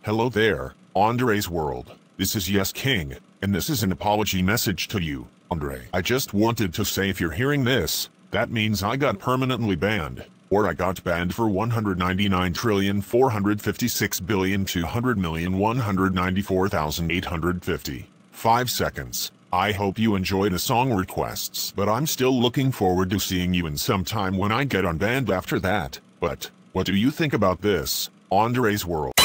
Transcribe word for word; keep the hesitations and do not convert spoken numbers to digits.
Hello there, Andre's World. This is Yes King, and this is an apology message to you, Andre. I just wanted to say if you're hearing this, that means I got permanently banned, or I got banned for one hundred ninety-nine trillion four hundred fifty-six billion two hundred million one hundred ninety-four thousand eight hundred fifty. Five seconds. I hope you enjoy the song requests, but I'm still looking forward to seeing you in some time when I get unbanned after that. But, what do you think about this, Andre's World?